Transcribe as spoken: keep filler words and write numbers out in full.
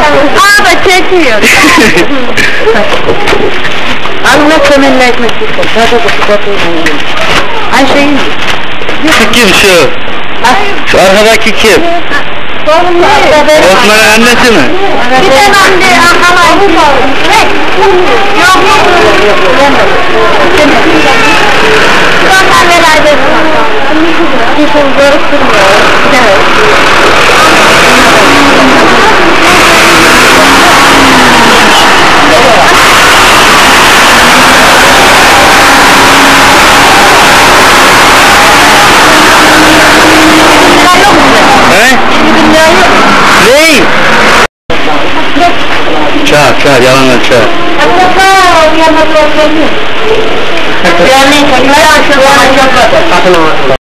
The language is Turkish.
Aa da çekiyor. Alına kömenle ekmek tutun. Sadece bu sıkıntıyı yiyin. Ayşe'yi Şu kim şu? Şu arkadaki kim? Osman'ın annesi mi? Bir de ben de anlamayım. Yok yok. Sonra neler dedim. Bir şey görüp durmuyor. Evet. Ney? Çağır, çağır, yalanla çağır. Yani,